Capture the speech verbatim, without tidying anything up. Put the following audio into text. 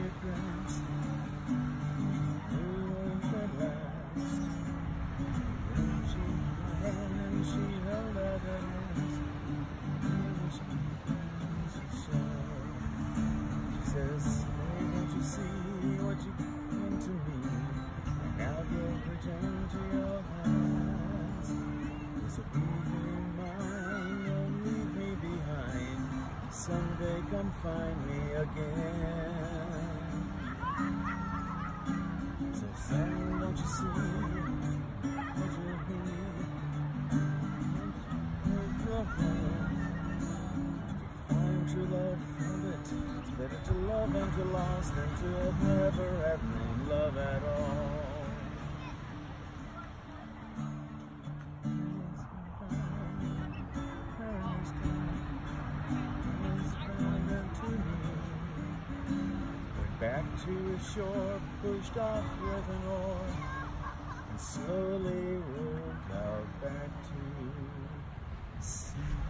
regrets. Move at last. Then she took my hand and she held out her hands. And she says, hey, don't you see what you mean to me? And now give return to your hands. This will be mine, don't leave me behind. Someday come find me again. So son, don't you see what you need? Find true love, find it. It's better to love and to lost than to have never had no love at all. Back to the shore, pushed off with an oar, and slowly rowed out back to sea.